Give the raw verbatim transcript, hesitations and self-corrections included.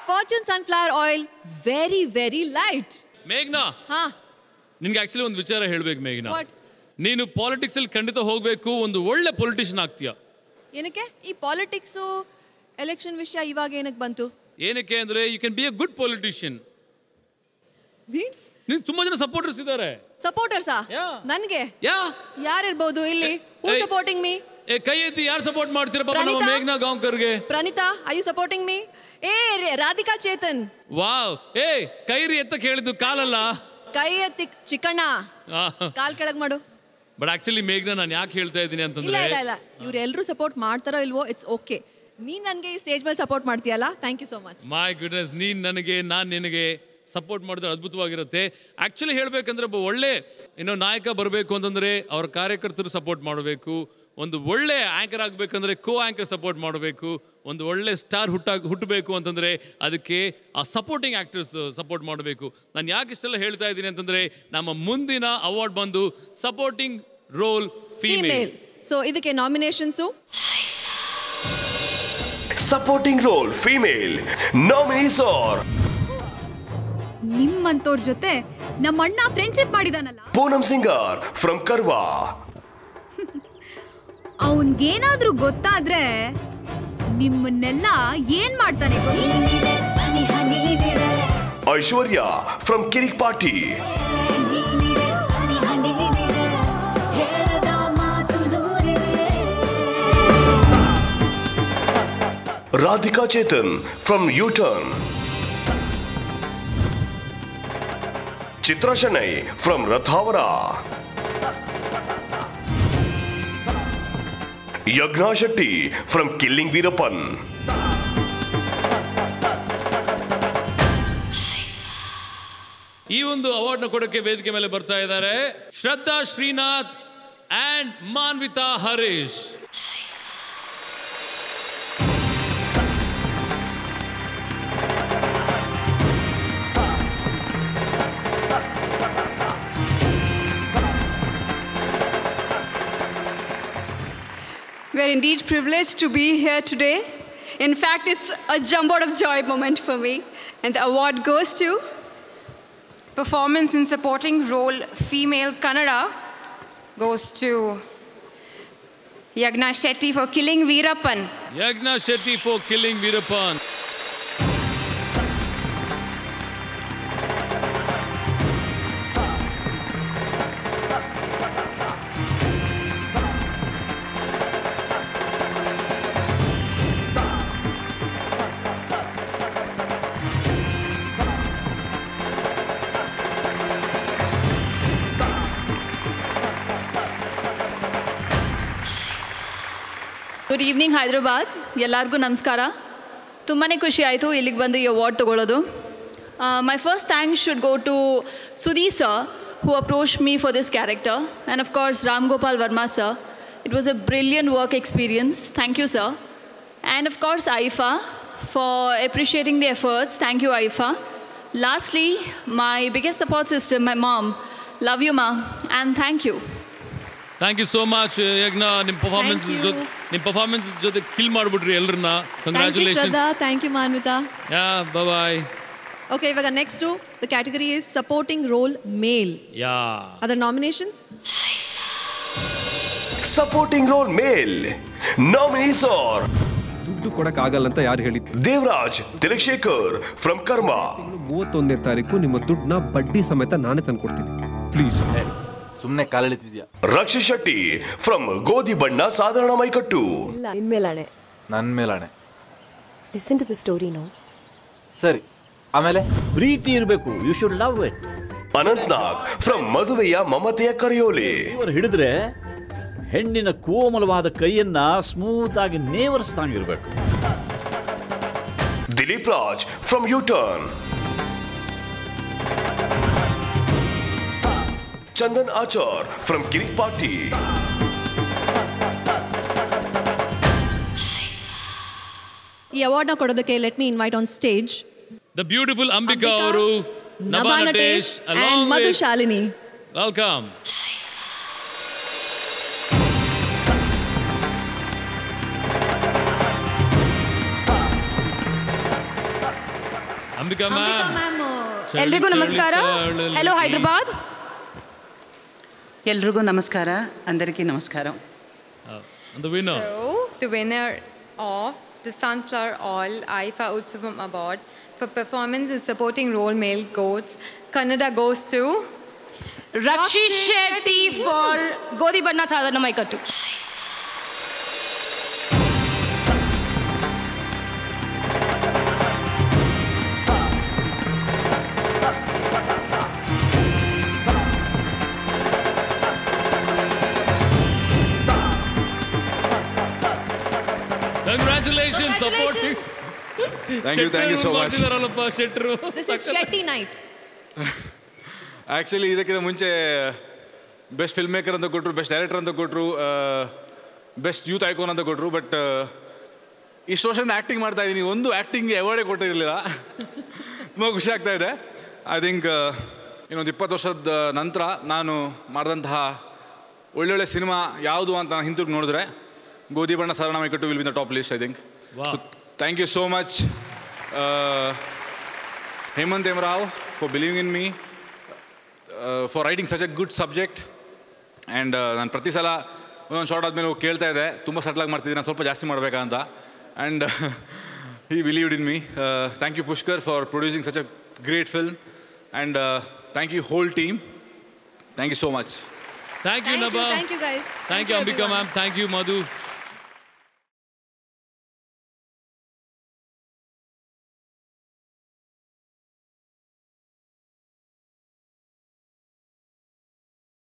Fortune sunflower oil, very very light. ಮೇಘ್ನಾ, ಹಾ, ನಿನ್ಗೆ actually ಒಂದು ವಿಚಾರ ಹೇಳ್ಬೇಕು ಮೇಘ್ನಾ. What? ನೀನು ಪಾಲಿಟಿಕ್ಸ್ ಅಲ್ಲಿ ಖಂಡಿತ ಹೋಗ್ಬೇಕು, ಒಂದು ಒಳ್ಳೆ ಪೊಲಿಟಿಷಿಯನ್ ಆಗ್ತೀಯ. ಏನಕ್ಕೆ ಈ ಪಾಲಿಟಿಕ್ಸ್ ಎಲೆಕ್ಷನ್ ವಿಷಯ ಇವಾಗ ಏನಕ್ಕೆ ಬಂತು? ಏನಕ್ಕೆ ಅಂದ್ರೆ you can be a good politician. Means ನಿನ್ ತುಂಬಾ ಜನ ಸಪೋರ್ಟರ್ಸ್ ಇದ್ದಾರೆ. ಸಪೋರ್ಟರ್ಸಾ? ನನಗೆ ಯಾ ಯಾರಿರ್ಬೋದು ಇಲ್ಲಿ? ಹೂ ಸಪೋರ್ಟಿಂಗ್ ಮೀ? ಏ ಕೈ ಎತ್ತಿ ಯಾರು ಸಪೋರ್ಟ್ ಮಾಡ್ತೀರಾ ಪಾಪ ನಮ್ಮ ಮೇಘ್ನಾ ಗಾಂವ್ಕರ್ಗೆ? Praneetha, are you supporting me? ಏ ರಾಧಿಕಾ ಚೇತನ್. ವಾವ್. ಏ ಕೈರಿ ಎತ್ತ ಕೇಳಿದ್ದು ಕಾಲಲ್ಲ. ಕೈ ಎತ್ತಿ ಚಿಕ್ಕಣ್ಣ, ಕಾಲ್ ಕೆಳಗ್ ಮಾಡು. ಬಟ್ ಆಕ್ಚುಲಿ ಮೇಘ್ನಾ ನಾನು ಯಾಕೆ ಹೇಳ್ತಾ ಇದ್ದೀನಿ ಅಂತಂದ್ರೆ, ಇಲ್ಲ ಇಲ್ಲ ಇಲ್ಲ ಇವ್ರು ಎಲ್ಲರೂ ಸಪೋರ್ಟ್ ಮಾಡ್ತಾರೋ ಇಲ್ವೋ, ಇಟ್ಸ್ ಓಕೆ. ನೀನ್ ನನಗೆ ಈ ಸ್ಟೇಜ್ ಮೇಲೆ ಸಪೋರ್ಟ್ ಮಾಡ್ತೀಯಲ್ಲ, thank you so much. My goodness, ನೀನ್ ನನಗೆ ನಾನು ನಿನಗೆ ಸಪೋರ್ಟ್ ಮಾಡಿದ್ರೆ ಅದ್ಭುತವಾಗಿರುತ್ತೆ. ಆಕ್ಚುಲಿ ಹೇಳ್ಬೇಕಂದ್ರೆ ಒಬ್ಬ ಒಳ್ಳೆ ಏನೋ ನಾಯಕ ಬರಬೇಕು ಅಂತಂದ್ರೆ ಅವ್ರ ಕಾರ್ಯಕರ್ತರು ಸಪೋರ್ಟ್ ಮಾಡಬೇಕು. ಒಂದು ಒಳ್ಳೆ ಆಂಕರ್ ಆಗಬೇಕಂದ್ರೆ ಕೋ ಆಂಕರ್ ಸಪೋರ್ಟ್ ಮಾಡಬೇಕು. ಒಂದು ಒಳ್ಳೆ ಸ್ಟಾರ್ ಹುಟ್ಟಾಗಿ ಹುಟ್ಟಬೇಕು ಅಂತಂದರೆ ಅದಕ್ಕೆ ಆ ಸಪೋರ್ಟಿಂಗ್ ಆ್ಯಕ್ಟರ್ಸ್ ಸಪೋರ್ಟ್ ಮಾಡಬೇಕು. ನಾನು ಯಾಕೆ ಇಷ್ಟೆಲ್ಲ ಹೇಳ್ತಾ ಇದ್ದೀನಿ ಅಂತಂದರೆ, ನಮ್ಮ ಮುಂದಿನ ಅವಾರ್ಡ್ ಬಂದು ಸಪೋರ್ಟಿಂಗ್ ರೋಲ್ ಫೀಮೇಲ್. ಸೊ ಇದಕ್ಕೆ nominations supporting role female nominees are ನಿಮ್ಮಂತೋರ್ ಜೊತೆ ನಮ್ಮ ಅಣ್ಣ ಫ್ರೆಂಡ್ಶಿಪ್ ಮಾಡಿದಾನಲ್ಲ, ಪೂನಂ ಸಿಂಗಾರ್ ಫ್ರಮ್ ಕರ್ವಾ. ಅವನ್ಗೇನಾದ್ರೂ ಗೊತ್ತಾದ್ರೆ ನಿಮ್ಮನ್ನೆಲ್ಲ ಏನ್ ಮಾಡ್ತಾನೆ? Aishwarya from Kirik Party. Radhika Chetan from U Turn. Chitra Shenoy from Rathaavara. Yajna Shetty from Killing Veerappan. ಈ ಒಂದು ಅವಾರ್ಡ್ ನ ಕೊಡಕ್ಕೆ ವೇದಿಕೆ ಮೇಲೆ ಬರ್ತಾ ಇದ್ದಾರೆ Shraddha Srinath and Manvitha Harish. We're indeed privileged to be here today. In fact, it's a jumbo of joy moment for me. And the award goes to Performance in Supporting Role Female Kannada goes to Yagna Shetty for Killing Veerappan. Yagna Shetty for Killing Veerappan. Good evening Hyderabad. ಎಲ್ಲರಿಗೂ ನಮಸ್ಕಾರ. ತುಂಬಾ ಖುಷಿ ಆಯಿತು ಇಲ್ಲಿಗೆ ಬಂದು ಈ award ತೊಗೊಳ್ಳೋದು. My first thanks should go to Sudhi sir who approached me for this character, and of course Ram Gopal Verma sir. It was a brilliant work experience. Thank you sir. And of course Aifa for appreciating the efforts. Thank you Aifa. Lastly, my biggest support system, my mom. Love you ma, and thank you. Thank you so much Yajna. ನಿಮ್ಮ performance ಜೊತೆ ನಿಮ್ಮ performance ಜೊತೆ kill ಮಾಡಿಬಿಟ್ರಿ ಎಲ್ಲರನ್ನ. Congratulation. Thank you Manvitha. Yeah bye bye. Okay, ಇವಾಗ next the category is supporting role male. Yeah other nominations. Supporting role male nominees are ದುಡ್ಡು ಕೊಡಕ್ ಆಗಲ್ಲ ಅಂತ ಯಾರು ಹೇಳಿದ್ರು? ದೇವರಾಜ್ ತಿಲಕಶೇಖರ್ ಫ್ರಮ್ ಕರ್ಮ. ಮೂವತ್ತೊಂದನೇ ತಾರೀಕು ನಿಮ್ಮ ದುಡ್ಡನ್ನ ಬಡ್ಡಿ ಸಮೇತ ನಾನೇ ತಂದು ಕೊಡ್ತೀನಿ. ಪ್ಲೀಸ್ ಸುಮ್ಮನೆ ಕಾಲೆಳಿತಿದ್ಯಾ? ರಕ್ಷಿತ್ ಶೆಟ್ಟಿ ಫ್ರಮ್ ಗೋಧಿ ಬಣ್ಣ ಸಾಧಾರಣ ಮೈಕಟ್ಟು. ನಿನ್ ಮೇಲಾಣೆ. ನನ್ ಮೇಲಾಣೆ. Listen to the story no. ಸರಿ, ಆಮೇಲೆ ಪ್ರೀತಿ ಇರಬೇಕು. You should love it. Anant Nag from Maduveya Mamateya ಕರೆಯೋಲೆ. ಇವರು ಹಿಡಿದ್ರೆ ಹೆಣ್ಣಿನ ಕೋಮಲವಾದ ಕೈಯನ್ನ ಸ್ಮೂತ್ ಆಗಿ ನೇವರಿಸ್ತಾಗಿರ್ಬೇಕು. ದಿಲೀಪ್ ರಾಜ್ ಫ್ರಮ್ ಯೂಟರ್ನ್. ಚಂದನ್ ಆಚಾರ್ ಫ್ರಮ್ ಕಿರಿಕ್ ಪಾರ್ಟಿ. ಈ ಅವಾರ್ಡ್ ನ ಕೊಡೋದಕ್ಕೆ let me invite on stage the beautiful Ambika ಅವರು, Nabha Natesh and Madhu Shalini. Welcome. Ambika Ambika ma'am ma'am ಎಲ್ರಿಗೂ ನಮಸ್ಕಾರ. ಹೆಲೋ ಹೈದರಾಬಾದ್. ಎಲ್ರಿಗೂ ನಮಸ್ಕಾರ, అందరికీ నమస్కారం. And the winner. So, the winner of the Sunflower Oil I F A Utsavam Award for performance in supporting role male goats, Kannada goes to Rakshit Shetty for ಗೋಧಿ ಬಣ್ಣ ಸಾಧಾರಣ ಮೈಕಟ್ಟು. Congratulations, supporting. Thank you, thank you so much. This is Shetty night. Actually ಇದಕ್ಕಿಂತ ಮುಂಚೆ best film maker ಅಂತ ಕೊಟ್ಟರು, best director ಅಂತ ಕೊಟ್ಟರು, ಬೆಸ್ಟ್ ಯೂತ್ ಐಕಾನ್ ಅಂತ ಕೊಟ್ಟರು. ಬಟ್ ಇಷ್ಟು ವರ್ಷದಿಂದ ಆ್ಯಕ್ಟಿಂಗ್ ಮಾಡ್ತಾ ಇದ್ದೀನಿ, ಒಂದು ಆ್ಯಕ್ಟಿಂಗ್ಗೆ ಅವಾರ್ಡೇ ಕೊಟ್ಟಿರಲಿಲ್ಲ. ತುಂಬ ಖುಷಿ ಆಗ್ತಾ ಇದೆ. ಐ ಥಿಂಕ್ ಇನ್ನೊಂದು ಇಪ್ಪತ್ತು ವರ್ಷದ ನಂತರ ನಾನು ಮಾಡಿದಂತಹ ಒಳ್ಳೊಳ್ಳೆ ಸಿನಿಮಾ ಯಾವುದು ಅಂತ ನಾನು ಹಿಂತಿರುಗಿ ನೋಡಿದ್ರೆ ಗೋಧಿ ಬಣ್ಣ ಸಾಧಾರಣ ಮೈಕಟ್ಟು will be the top list, I think. So thank you so much Hemanth M Rao for believing in me, for writing such a good subject. And ನಾನು ಪ್ರತಿ ಸಲ ಒಂದೊಂದು ಶಾರ್ಟ್ ಆದಮೇಲೆ ಹೋಗಿ ಕೇಳ್ತಾ ಇದ್ದೆ, ತುಂಬ ಸಟ್ಲಾಗಿ ಮಾಡ್ತಿದ್ದೀನಿ, ನಾನು ಸ್ವಲ್ಪ ಜಾಸ್ತಿ ಮಾಡಬೇಕಾ ಅಂತ. And he believed in me. Thank you Pushkar for producing such a great film. And thank you whole team. Thank you so much. Thank you, Nabha. Thank you, guys. Thank you, Ambika ma'am. Thank you, Madhu.